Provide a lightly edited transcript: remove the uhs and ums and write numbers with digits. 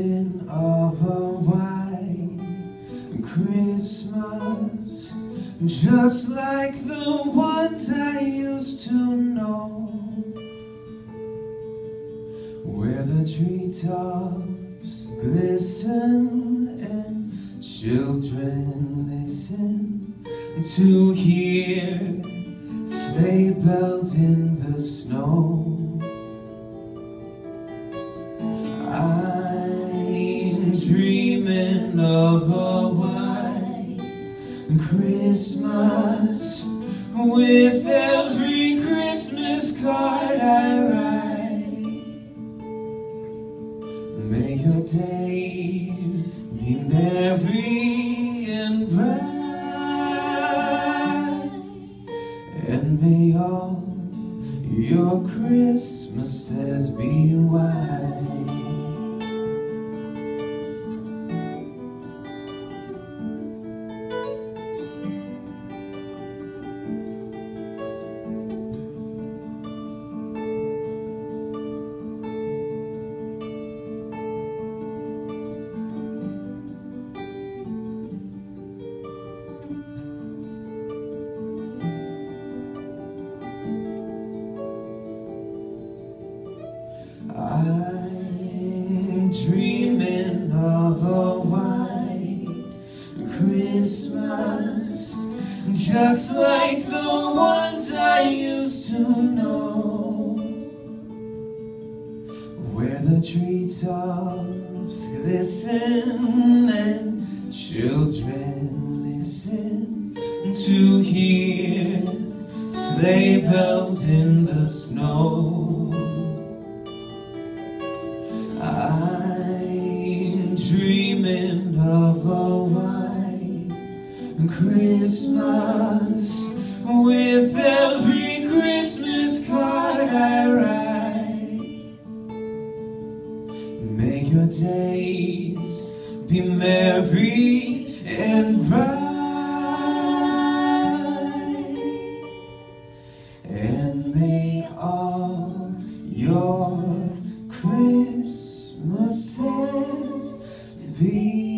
dreaming of a white Christmas, just like the ones I used to know, where the treetops glisten and children listen to hear sleigh bells in the snow. I'm dreaming of a white Christmas, with every Christmas card I write. May your days be merry and bright, and may all your Christmases be white. I'm dreaming of a white Christmas, just like the ones I used to know, where the treetops glisten and children listen to hear sleigh bells in the snow. I'm dreaming of a white Christmas, with every Christmas card I write. May your days be merry and bright, and may all your Christmases be